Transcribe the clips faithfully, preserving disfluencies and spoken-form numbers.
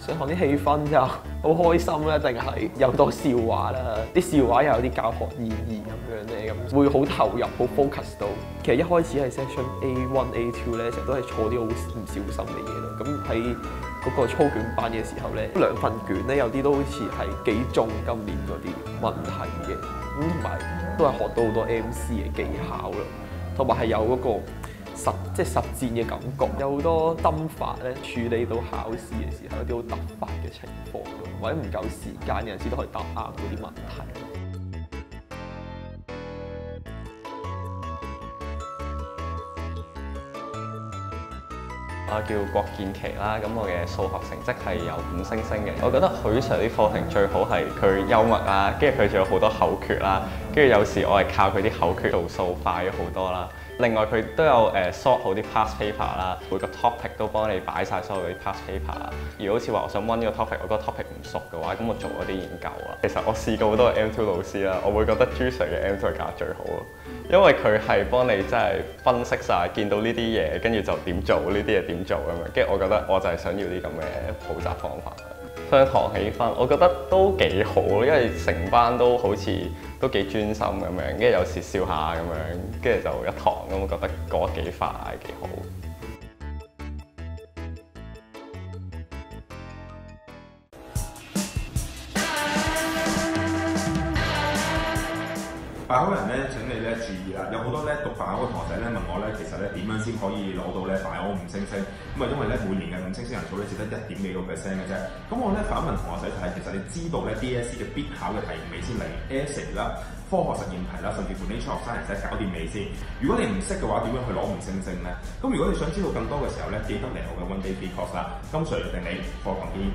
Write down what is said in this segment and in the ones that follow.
上堂啲氣氛就好開心啦，定係有多笑話啦，啲笑話又有啲教學意義咁樣咧，咁會好投入、好 focus 到。其實一開始係 section A one、A two 咧，成日都係錯啲好唔小心嘅嘢咯。咁喺嗰個操卷班嘅時候咧，兩份卷咧有啲都好似係幾中今年嗰啲問題嘅，咁同埋都係學到好多 M C 嘅技巧咯，同埋係有嗰個實即係實戰嘅感覺，有好多心法咧處理到考試嘅時候有啲好突發嘅情況咯，或者唔夠時間有陣時都可以答啱嗰啲問題。 我叫郭建奇啦，咁我嘅數學成績係有五星星嘅。我覺得許 Sir 啲課程最好係佢幽默啦，跟住佢仲有好多口訣啦，跟住有時我係靠佢啲口訣做數快咗好多啦。另外佢都有誒 sort 好啲 past paper 啦，每個 topic 都幫你擺晒所有啲 past paper 啦。如果好似話我想溫呢個 topic， 我嗰個 topic 唔熟嘅話，咁我做嗰啲研究啊。其實我試過好多 M two 老師啦，我會覺得朱 Sir 嘅 M two 係教得最好咯，因為佢係幫你真係分析晒，見到呢啲嘢，跟住就點做呢啲嘢點做咁樣。跟住我覺得我就係想要啲咁嘅補習方法。上堂氣氛，我覺得都幾好，因為成班都好似都幾專心咁樣，跟住有時笑下咁樣，跟住就一堂咁，我覺得過得幾快幾好。 備考人咧，請你咧注意啦，有好多咧讀備考嘅同學仔咧問我咧，其實咧點樣先可以攞到咧備考五星星？咁啊，因為咧每年嘅五星星人數咧只得一點幾個 percent 嘅啫。咁我咧反問同學仔就係、是，其實你知道咧 D S E 嘅必考嘅題目未先，例如 essay 啦、科學實驗題啦，甚至乎 nature of science 搞掂未先？如果你唔識嘅話，點樣去攞五星星咧？咁如果你想知道更多嘅時候咧，記得嚟我嘅 One Day Free Course 啦，金 Sir 定你課堂見。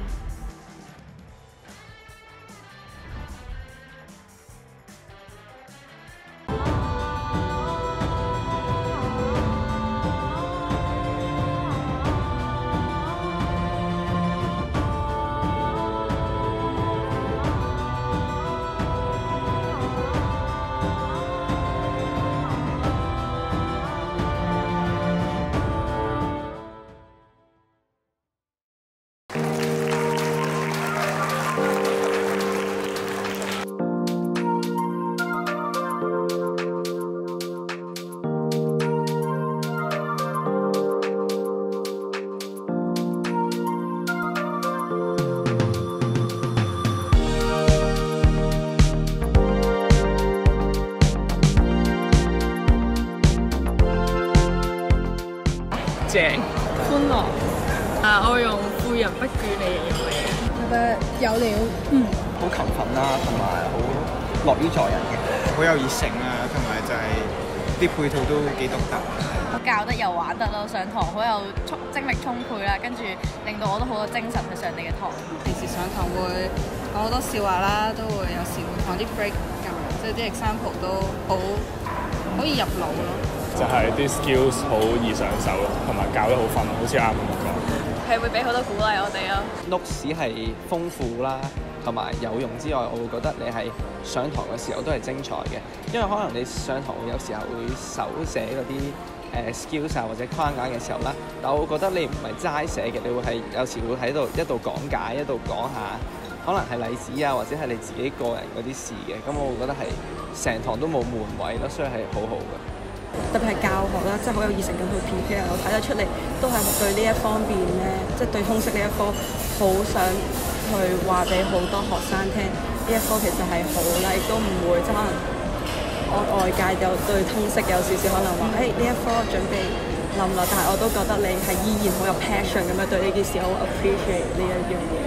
正歡樂啊！我會用富人不倦嚟形容你嘅，覺得有料，嗯， 好勤奮啦，同埋好樂於助人嘅，好有熱誠啊，同埋就係啲配套都幾獨特。 我教得又玩得咯，上堂好有充精力充沛啦，跟住令到我都好多精神去上你嘅堂。 平時上堂會講好多笑話啦，都會有時會放啲 break 咁，即係啲 example 都好可以入腦咯。 就係啲 skills 好易上手咯，同埋教得好分，好似啱咁講。 係會俾好多鼓勵我哋咯。 notes 係豐富啦，同埋有用之外，我會覺得你係上堂嘅時候都係精彩嘅，因為可能你上堂有時候會手寫嗰啲誒 skills 啊或者框架嘅時候啦，但我覺得你唔係齋寫嘅，你會係有時會喺度一度講解，一度講下可能係例子啊，或者係你自己個人嗰啲事嘅，咁我會覺得係成堂都冇悶位咯，所以係好好嘅。 特別係教學啦，真係好有熱誠咁去 prepare，我睇得出嚟都係對呢一方面咧，即係對通識呢一科好想去話俾好多學生聽，呢一科其實係好啦，亦都唔會即係可能我外界有對通識有少少可能話，誒呢一科準備冧啦，但係我都覺得你係依然好有 passion 咁樣對呢件事好 appreciate 呢一樣嘢。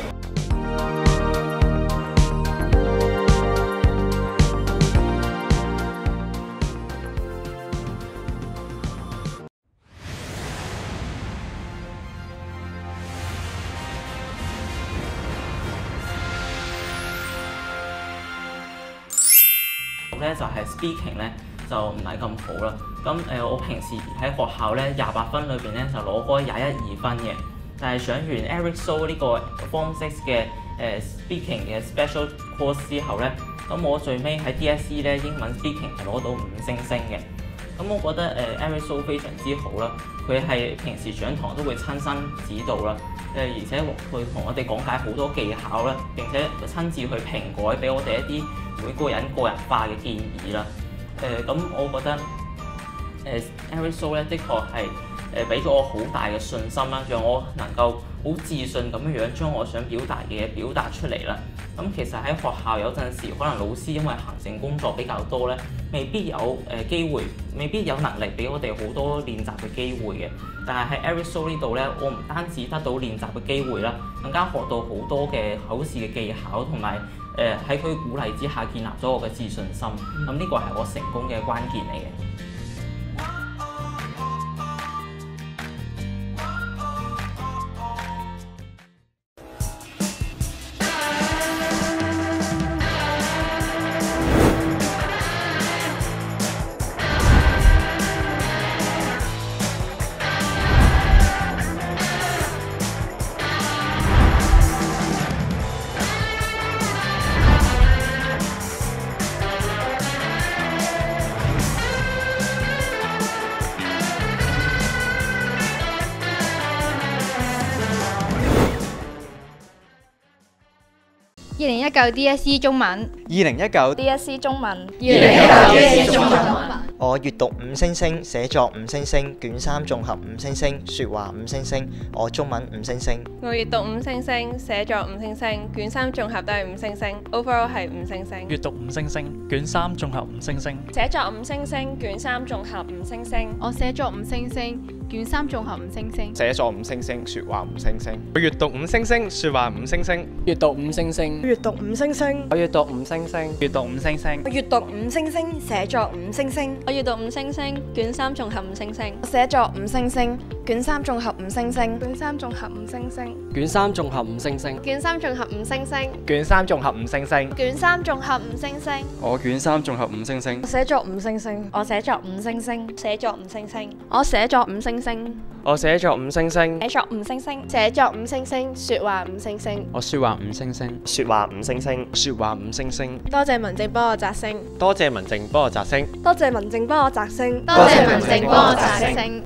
咧就係 speaking 咧就唔係咁好啦。咁誒、呃、我平時喺學校咧廿八分裏邊咧就攞開廿一二分嘅，但係上完 Eric So 呢個 Form Six 嘅誒、呃、speaking 嘅 special course 之後咧，咁我最尾喺 D S E 咧英文 speaking 係攞到五星星嘅。咁我覺得誒、呃、Eric So 非常之好啦，佢係平時上堂都會親身指導啦， 而且會同我哋講解好多技巧啦，並且親自去評改俾我哋一啲每個人個人化嘅建議啦。誒、呃、咁我覺得誒 Eric So 咧，的確係誒俾咗我好大嘅信心啦，讓我能夠好自信咁樣樣將我想表達嘅嘢表達出嚟啦。咁其實喺學校有陣時，可能老師因為行政工作比較多咧，未必有誒機會，未必有能力俾我哋好多練習嘅機會嘅。但係喺 Eric So 呢度咧，我唔單止得到練習嘅機會啦，更加學到好多嘅口試嘅技巧，同埋誒喺佢鼓勵之下建立咗我嘅自信心。咁呢個係我成功嘅關鍵嚟嘅。 二零一九 D S E 中文， 二零一九 D S E 中文，二零一九 D S E 中文。 我閱讀五星星，寫作五星星，卷三綜合五星星，説話五星星。我中文五星星。 我閱讀五星星，寫作五星星，卷三綜合都係五星星 ，overall 係五星星。 閱讀五星星，卷三綜合五星星。 寫作五星星，卷三綜合五星星。 我寫作五星星，卷三綜合五星星。 寫作五星星，説話五星星。我閱讀五星星，説話五星星。 閱讀五星星。 閱讀五星星。 我閱讀五星星。 閱讀五星星。 我閱讀五星星，寫作五星星。 我閱讀五星星，卷三綜合五星星。 我寫作五星星，卷三綜合五星星。 卷三綜合五星星。 卷三綜合五星星。 卷三綜合五星星。 卷三綜合五星星。 卷三綜合五星星。 我卷三綜合五星星。 我寫作五星星。 我寫作五星星。 寫作五星星。 我寫作五星星。 我寫作五星星。 寫作五星星。 寫作五星星，説話五星星。 我説話五星星。 説話五星星。 説話五星星。 多謝文靜幫我摘星。 多謝文靜幫我摘星。 多謝文靜幫我摘星。 多謝文靜幫我摘星。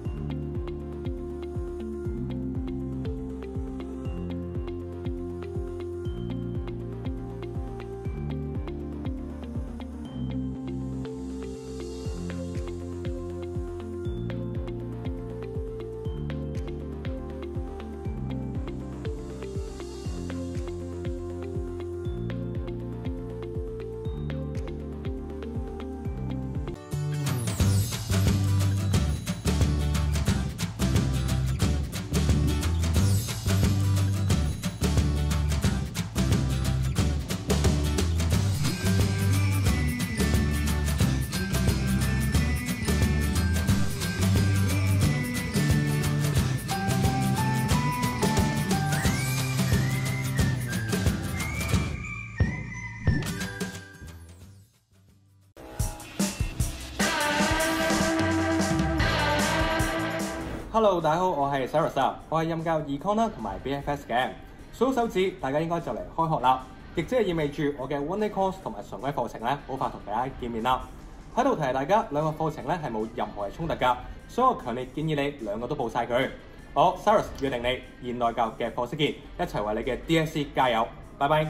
Hello， 大家好，我係 Sarah 啊，我係任教 Econ 啦同埋 B F S 嘅。數手指，大家應該就嚟開學啦，亦即係意味住我嘅 One Day Course 同埋常規課程咧，好快同大家見面啦。喺度提提大家，兩個課程咧係冇任何嘅衝突㗎，所以我強烈建議你兩個都報晒佢。我 Sarah 約定你現代教育嘅課室見，一齊為你嘅 D S E 加油，拜拜。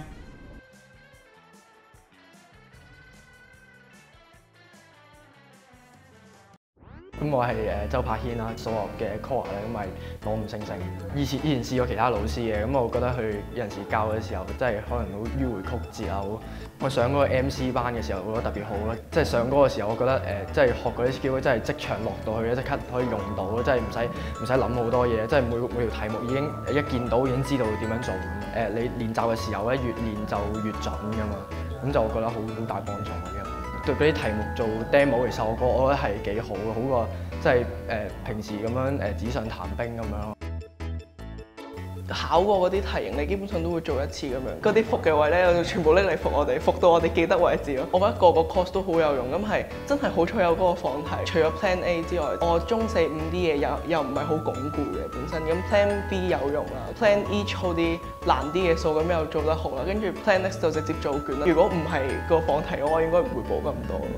咁我係誒周柏軒啦，數學嘅 core 咧，咁咪攞五星星。以前以前試過其他老師嘅，咁我覺得佢有陣時教嘅時候，真係可能好迂迴曲折啊！好，我上嗰個 M C 班嘅時候，我覺得特別好咯。即係上嗰個時候，我覺得誒，即係學嗰啲 skill 真係即場落到去咧，即刻可以用到咯，即係唔使唔使諗好多嘢，即係每每條題目已經一見到已經知道點樣做。誒，你練習嘅時候咧，越練就越準㗎嘛，咁就我覺得好好大幫助嘅。對嗰啲題目做 demo， 其實我覺我覺得係幾好嘅，好過即係誒平時咁樣誒紙上談兵咁樣。 考過嗰啲題型，你基本上都會做一次咁樣。嗰啲復嘅位咧，我全部拎嚟復我哋，復到我哋記得為止咯。我覺得個個 course 都好有用，咁係真係好彩有嗰個放題。除咗 Plan A 之外，我中四五啲嘢又又唔係好鞏固嘅本身，咁 Plan B 有用啦 ，Plan E 操啲難啲嘅數咁又做得好啦，跟住 Plan Next 就直接做卷啦。如果唔係個放題嘅話，我應該唔會補咁多咯。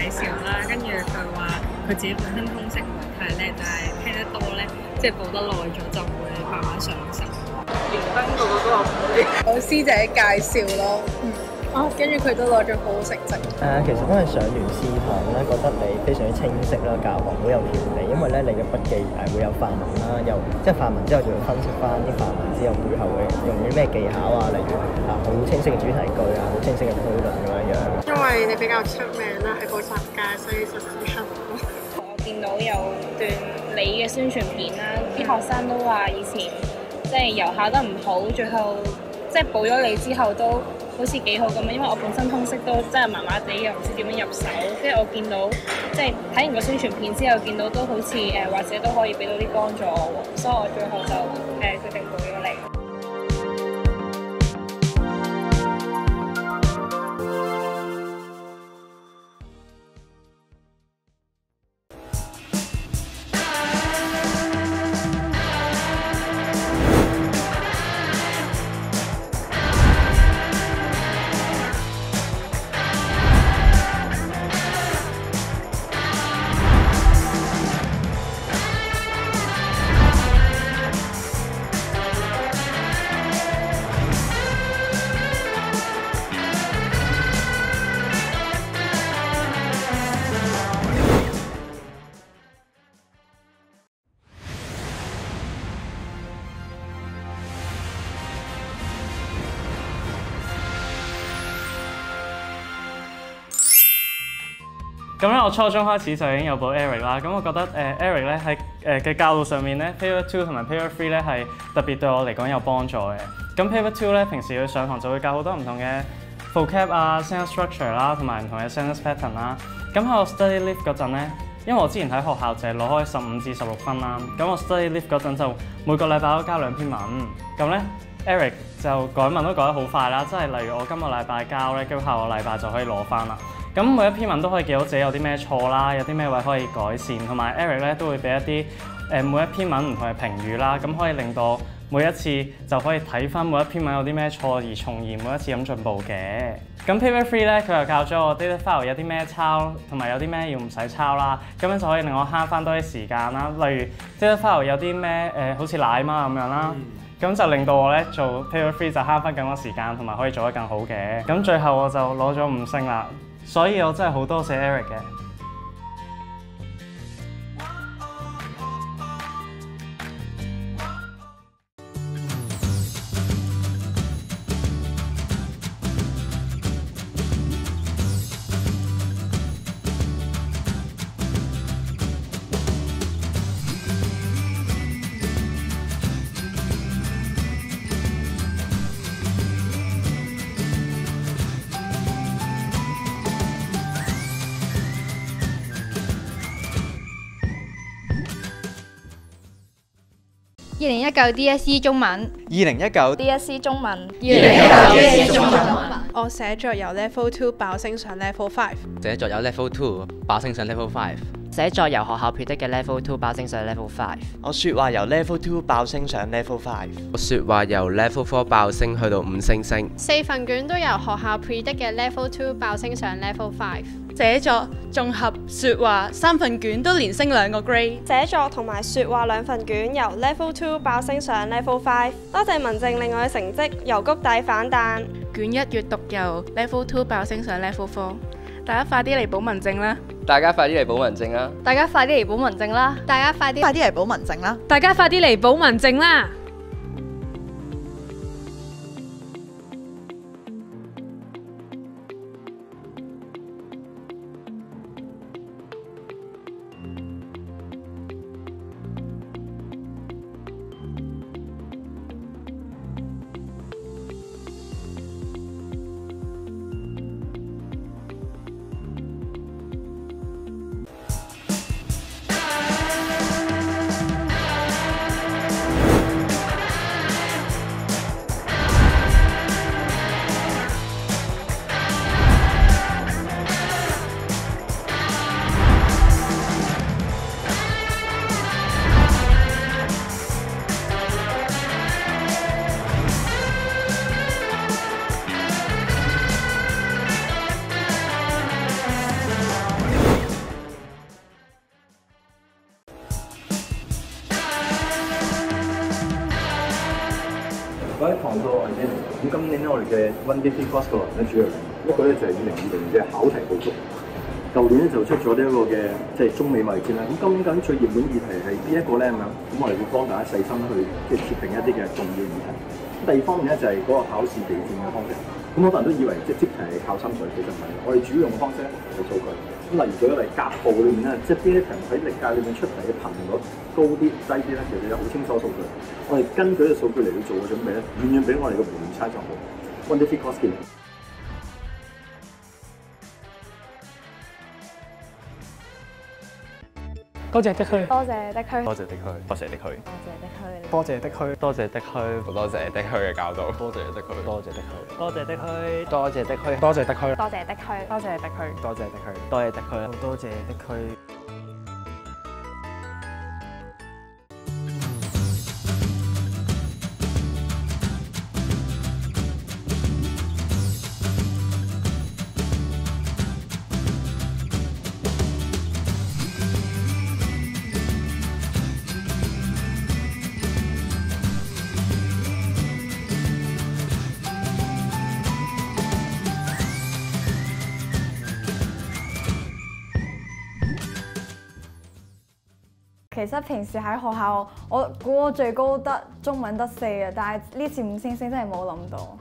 紹啦，跟住佢話佢自己本身通識唔係太叻，但係聽得多咧，即係報得耐咗就會慢慢上手。連登個個都話老師姐介紹咯，嗯，哦，跟住佢都攞咗好成績。 誒、呃，其實因為上完試堂咧，覺得你非常之清晰啦，教學好有條理，因為咧你嘅筆記誒會有範文啦，又即係範文之後仲要分析翻啲範文之後背後會用啲咩技巧啊，例如啊好清晰嘅主題句啊，好清晰嘅推論咁樣樣。 因為你比較出名啦，喺補習界，所以就好辛苦。 我見到有段你嘅宣傳片啦，啲學生都話以前即係又考得唔好，最後即係補咗你之後都好似幾好咁樣，因為我本身通識都真係麻麻地，又唔知點樣入手。跟住我見到即係睇完個宣傳片之後，見到都好似誒、呃、或者都可以俾到啲幫助我喎，所以我最後就誒、呃、決定補咗你。 咁咧，我初中開始就已經有報 Eric 啦。咁我覺得誒、呃、Eric 咧喺誒嘅教導上面咧 ，Paper Two 同埋 Paper Three 咧係特別對我嚟講有幫助嘅。咁 Paper Two 咧，平時佢上堂就會教好多唔同嘅 vocab 啊、sentence structure 啦，同埋唔同嘅 sentence pattern 啦。咁喺我 study leave 嗰陣咧，因為我之前喺學校就係攞開十五至十六分啦。咁我 study leave 嗰陣就每個禮拜都交兩篇文。咁咧 Eric 就改文都改得好快啦，即係例如我今個禮拜交咧，跟住下個禮拜就可以攞翻啦。咁每一篇文都可以記到自己有啲咩錯啦，有啲咩位可以改善，同埋 Eric 咧都會俾一啲誒、呃、每一篇文唔同嘅評語啦，咁可以令到每一次就可以睇翻每一篇文有啲咩錯，而從而每一次咁進步嘅。咁 Paper Three 咧，佢又教咗我 data file 有啲咩抄，同埋有啲咩要唔使抄啦，咁樣就可以令我慳翻多啲時間啦。例如 data file 有啲咩誒，好似奶媽咁樣啦。咁、嗯、就令到我咧做 Paper Three 就慳翻更多時間，同埋可以做得更好嘅。咁最後我就攞咗五星啦，所以我真係好多謝 Eric 嘅。 二零一九 D S E 中文， 二零一九 D S E 中文， 二零一九 D S E 中文。 我寫作由 Level Two 爆升上 Level Five， 寫作由 Level Two 爆升上 Level Five， 寫作由學校 predict 嘅 Level Two 爆升上 Level Five。 我説話由 Level Two 爆升上 Level Five。 我説話由 Level Four 爆升去到五星星。 四份卷都由學校 predict 嘅 Level Two 爆升上 Level Five。 寫作、綜合、説話三份卷都連升兩個 grade。 寫作同埋説話兩份卷由 Level Two 爆升上 Level Five。多謝文靜令我嘅成績由谷底反彈。 卷一閱讀由 Level Two 爆升上 Level Four。大家快啲嚟補文靜啦！ 大家快啲嚟補文靜啦！ 大家快啲嚟補文靜啦！ 大家快啲快啲嚟補文靜啦！ 大家快啲嚟補文靜啦！ 各位堂數我係 Danny，咁今年咧我哋嘅 One Day Free Course 個人咧主要兩個，一個咧就係二零二零嘅考題捕捉。舊年咧就出咗呢一個嘅即係中美貿易戰啦。咁今年究竟最熱門議題係邊一個咧咁樣？咁我哋會幫大家細心去即係設定一啲嘅重要議題。咁第二方面咧就係嗰個考試備戰嘅方式。咁好多人都以為即係即題係靠心水，其實唔係。我哋主要用嘅方式咧係數據。咁例如舉個例，甲部裏面咧，即係邊一題喺歷屆裏面出題嘅頻率高啲、低啲咧，其實有好清楚數據。我哋根據呢個數據嚟到做嘅準備咧，遠遠比我哋嘅門差就好。One Day Free Course 見。 多謝的區， 多謝的區， 多謝的區，多謝的區， 多謝的區， 多謝的區，好多謝的區嘅教導，多謝的區，多謝的區， 多謝的區， 多謝的區， 多謝的區， 多謝的區， 多謝的區， 多謝的區，多謝的區， 好多謝的區。 其實平時喺學校，我估我最高得中文得四嘅，但係呢次五星星真係冇諗到。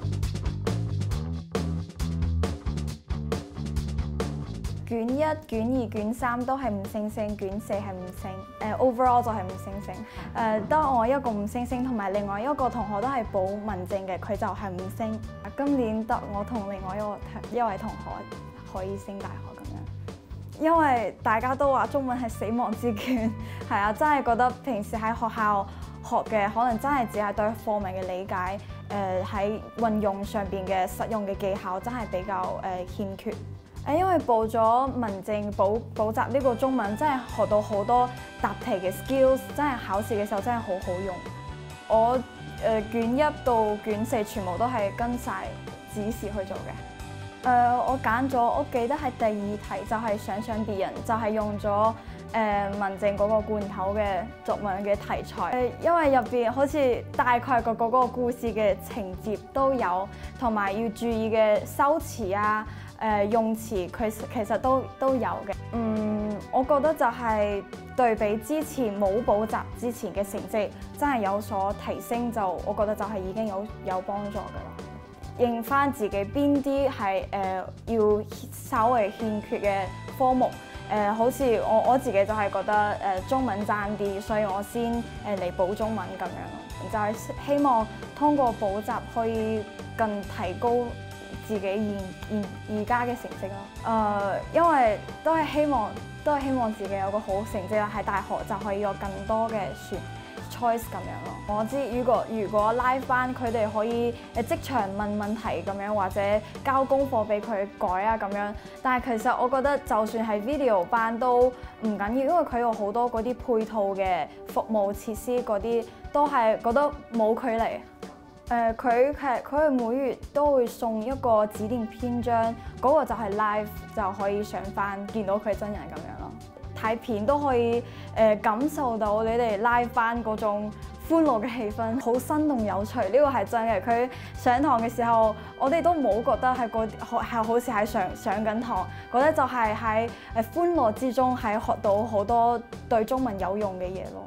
卷一、卷二、卷三都係五星星，卷四係五星。誒、uh, overall 就係五星星。誒、uh, 得我一個五星星，同埋另外一個同學都係補文證嘅，佢就係五星。今年得我同另外一個一位同學可以升大學咁樣。因為大家都話中文係死亡之卷，係啊，真係覺得平時喺學校學嘅可能真係只係對課文嘅理解，誒喺運用上邊嘅實用嘅技巧真係比較誒、呃、欠缺。誒因為報咗文證補補習呢個中文，真係學到好多答題嘅 skills， 真係考試嘅時候真係好好用。我誒、呃、卷一到卷四全部都係跟晒指示去做嘅。誒、呃，我揀咗，我記得係第二題就係想想別人，就係、是、用咗誒、呃、文證嗰個罐頭嘅作文嘅題材。誒、呃，因為入邊好似大概個個嗰個故事嘅情節都有，同埋要注意嘅修辭啊、誒、呃、用詞，佢其實都都有嘅。嗯，我覺得就係對比之前冇補習之前嘅成績，真係有所提升，就我覺得就係已經有有幫助㗎啦。認翻自己邊啲係誒要稍微欠缺嘅科目，誒、呃、好似我我自己就係覺得誒、呃、中文爭啲，所以我先誒嚟補中文咁樣咯，就係、是、希望通過補習可以更提高自己現現而家嘅成績咯。誒、呃，因為都係希望都係希望自己有個好成績啦，喺大學就可以有更多嘅選choice 咁樣咯。我知如果如果 live 班佢哋可以誒即場問問題咁樣，或者交功課俾佢改啊咁樣。但係其實我覺得就算係 video 班都唔緊要，因為佢有好多嗰啲配套嘅服務設施嗰啲，都係覺得冇距離。誒佢係佢係每月都會送一個指定篇章，嗰、嗰個就係 live 就可以上翻見到佢真人咁樣咯。睇片都可以誒、呃、感受到你哋 live 班嗰種歡樂嘅氣氛，好生動有趣。呢、呢個係真嘅。佢上堂嘅時候，我哋都冇覺得係個係好似喺上上緊堂，覺得就係喺誒歡樂之中係學到好多對中文有用嘅嘢咯。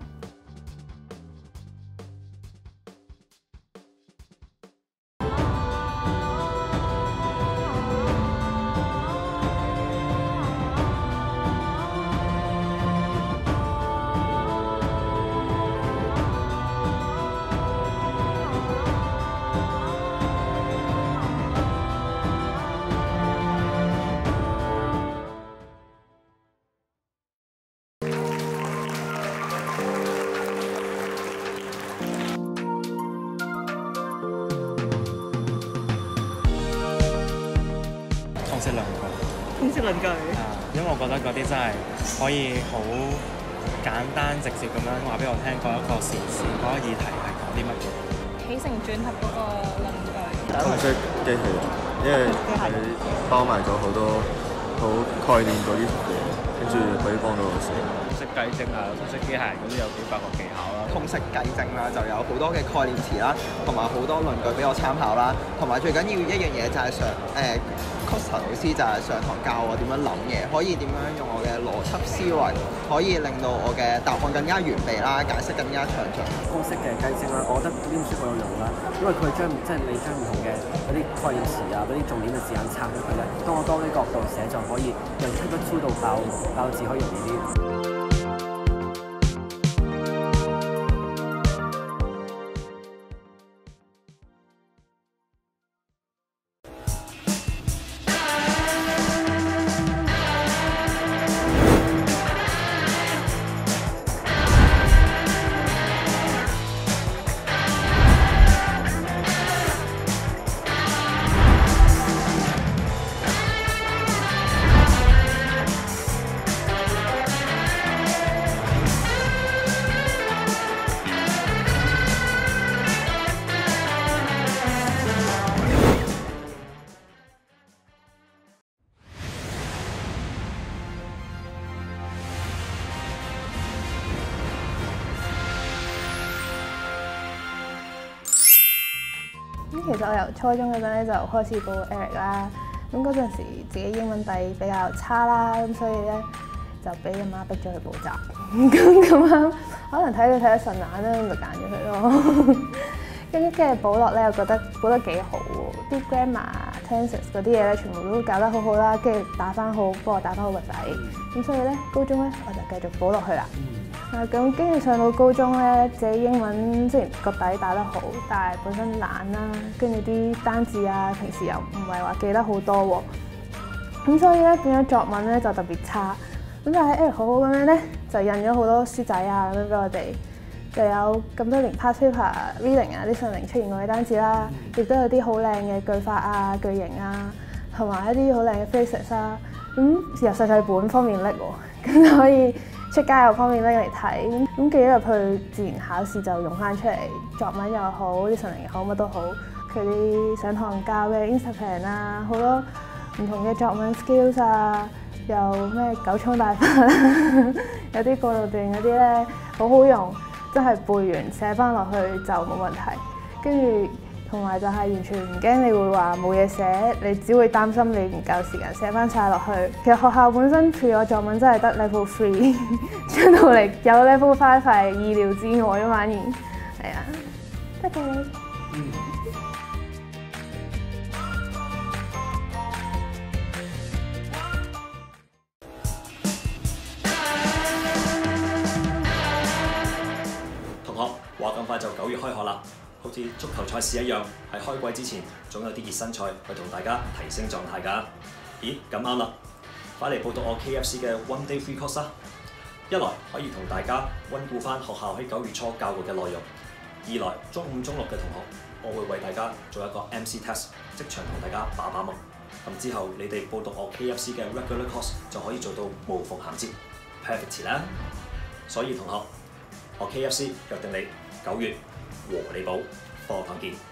通識論據， 通識論據。 啊，因為我覺得嗰啲真係可以好簡單直接咁樣話俾我聽，嗰一個時事嗰個議題係講啲乜嘢。 起承轉合嗰個論據。 通識機器人，因為佢包埋咗好多好概念嗰啲嘢，跟住可以幫到老師。 識計證啊，通識機械人嗰啲有幾百個技巧啦。 通識計證啦，就有好多嘅概念詞啦，同埋好多論據俾我參考啦，同埋最緊要一樣嘢就係上誒 Costa 老師就係上堂教我點樣諗嘢，可以點樣用我嘅邏輯思維，可以令到我嘅答案更加完備啦，解釋更加詳盡。 通識嘅計證啦，我覺得呢本書好有用啦，因為佢將即係你將唔同嘅嗰啲概念詞啊，嗰啲重點嘅字眼拆咗佢咧，當我多啲角度寫就可以由 paper two 到爆爆字可以容易啲。 咁其實我由初中嗰陣咧就開始報 Eric 啦，咁嗰陣時自己英文底比較差啦，咁所以咧就俾阿媽逼咗去補習，咁咁樣可能睇佢睇得順眼啦，咁就揀咗佢咯。跟住跟住補落咧，我覺得補得幾好喎，啲 grammar、tenses 嗰啲嘢咧，全部都教得好好啦，跟住打翻好，幫我打翻好個仔，咁所以咧高中咧我就繼續補落去啦。啊咁跟住上到高中咧，自己英文雖然個底打得好，但係本身懶啦，跟住啲單字啊，平時又唔係話記得好多喎，咁所以咧變咗作文咧就特別差。咁但係 Eric 好好咁樣咧，就印咗好多書仔啊咁樣俾我哋，就有咁多年 past paper reading 啊啲上年出現過嘅單字啦，亦都有啲好靚嘅句法啊、句型啊，同埋一啲好靚嘅 phrases 啦。咁由細細本方面拎喎，咁可以出街又方便拎嚟睇，咁記咗入去自然考試就用翻出嚟，作文又好，啲上年又好，乜都好。佢啲上堂教嘅 Instagram 啊，好多唔同嘅作文 skills 啊，又咩九倉大法啦，有啲過渡段嗰啲咧好好用，真係背完寫翻落去就冇問題。跟住同埋就係完全唔驚你會話冇嘢寫，你只會擔心你唔夠時間寫翻晒落去。其實學校本身譬如我作文真係得 level three， 出到嚟有 level five 係意料之外啊，反而係啊，多謝你。嗯同學話咁快就九月開學啦。好似足球賽事一樣，喺開季之前總有啲熱身賽去同大家提升狀態㗎。咦，咁啱啦，快嚟報讀我 K F C 嘅 One Day Free Course 啦！一來可以同大家溫顧翻學校喺九月初教過嘅內容；二來中五、中六嘅同學，我會為大家做一個 M C test， 即場同大家把把脈。咁之後你哋報讀我 K F C 嘅 Regular Course 就可以做到無縫銜接 perfect 啦。所以同學，我 K F C 約定你九月和你補課堂見。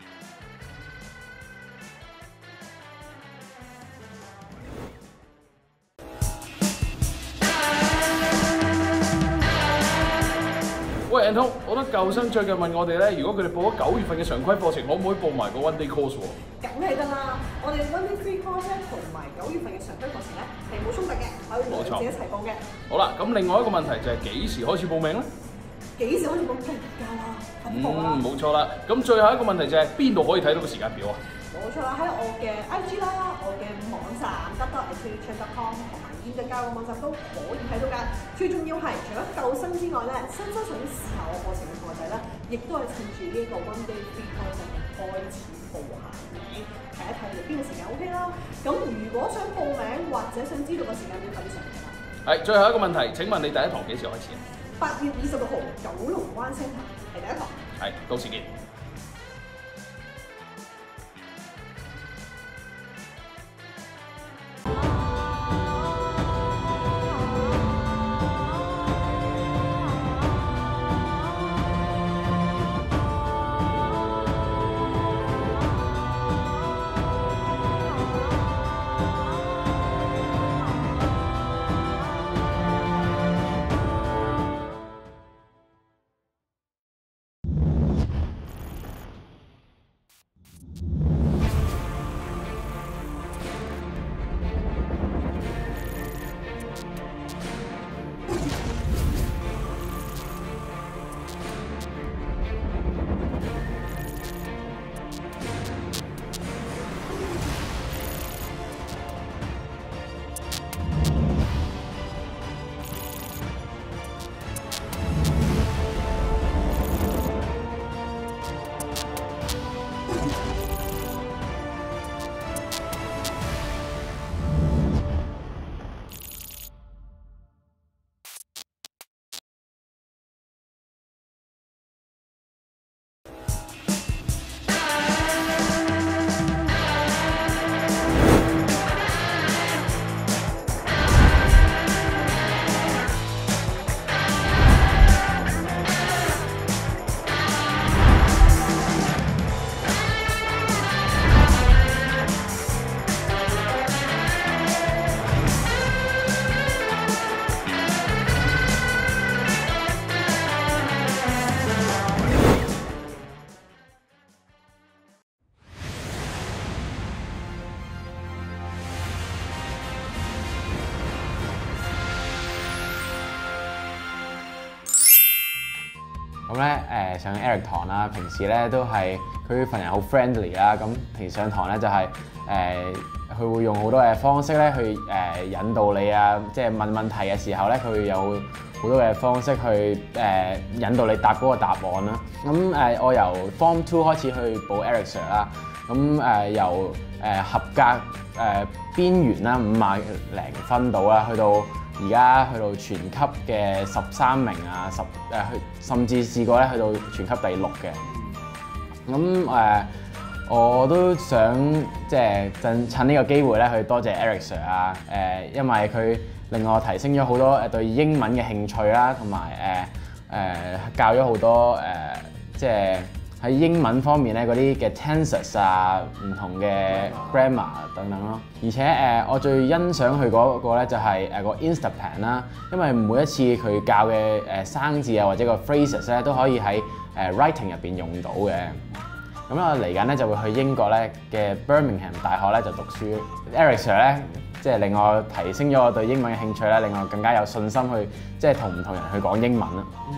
喂 Anton， 我覺得舊生最近問我哋咧，如果佢哋報咗九月份嘅常規課程，可唔可以報埋個 one day course 喎？ 梗係得啦，我哋 one day free course 咧同埋九月份嘅常規課程咧係冇衝突嘅，可以兩者一齊報嘅。 好啦，咁另外一個問題就係幾時開始報名咧？ 幾時開始報名？而家啦，快啲報啦！ 嗯，冇錯啦。咁最後一個問題就係邊度可以睇到個時間表啊？ 冇錯啦，喺我嘅 I G 啦，我嘅網站 w w w dot education dot com 同埋現實教育網站都可以睇到㗎。最重要係除咗舊生之外咧，新生想試下我課程嘅同學仔咧，亦都係趁住呢個 one day free course 開始報下名，睇一睇你邊個時間 OK 啦。咁如果想報名或者想知道個時間表，快啲上嚟啦。 係，最後一個問題，請問你第一堂幾時開始啊？ 八月二十六號，九龍灣星壇係第一堂。 係，到時見。 咁咧誒上 Eric 堂啦，平時咧都係佢份人好 friendly 啦。咁平時上堂咧就係誒佢會用好多嘅方式咧去誒、呃、引導你啊，即係問問題嘅時候咧，佢會有好多嘅方式去誒、呃、引導你答嗰個答案啦。咁誒、呃、我由 Form Two 開始去報 Eric Sir 啦。咁誒、呃、由誒、呃、合格誒、呃、邊緣啦，五萬零分到啦，去到而家去到全級嘅十三名啊，十誒去甚至試過咧去到全級第六嘅。咁誒、呃、我都想即係趁趁呢個機會咧去多謝 Eric Sir 啊，誒、呃、因為佢令我提升咗好多誒對英文嘅興趣啦，同埋誒誒教咗好多誒、呃、即係。喺英文方面咧，嗰啲嘅 tenses 啊，唔同嘅 grammar 等等咯。而且誒、呃，我最欣賞佢嗰個咧就係誒個 Instaplan 啦，因為每一次佢教嘅誒生字啊或者個 phrases 咧都可以喺誒 writing 入邊用到嘅。咁我嚟緊咧就會去英國咧嘅 Birmingham 大學咧就讀書。Eric Sir 咧即係令我提升咗我對英文嘅興趣咧，令我更加有信心去即係同唔同人去講英文啦。嗯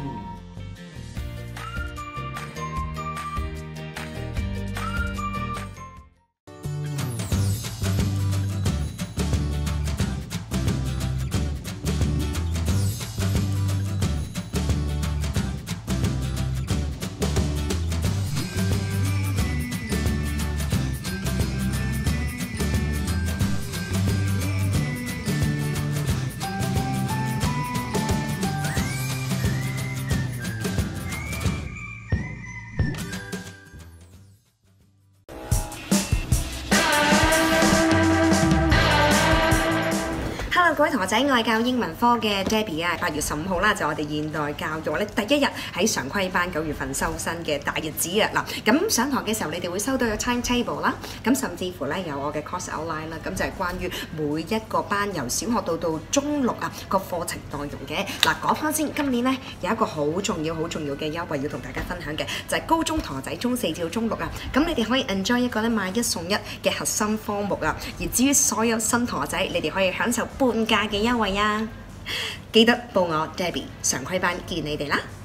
各位同學仔，我係教英文科嘅 Debbie 啊，八月十五號啦，就我哋現代教育咧第一日喺常規班九月份收生嘅大日子啊！嗱，咁上堂嘅時候，你哋會收到個 timetable 啦，咁甚至乎咧有我嘅 course outline 啦，咁就係關於每一個班由小學到到中六啊個課程內容嘅。嗱，講翻先，今年咧有一個好重要、好重要嘅優惠要同大家分享嘅，就係高中同學仔中四至到中六啊，咁你哋可以 enjoy 一個咧買一送一嘅核心科目啊。而至於所有新同學仔，你哋可以享受半價嘅優惠啊！記得報我 Debbie 常規班見你哋啦〜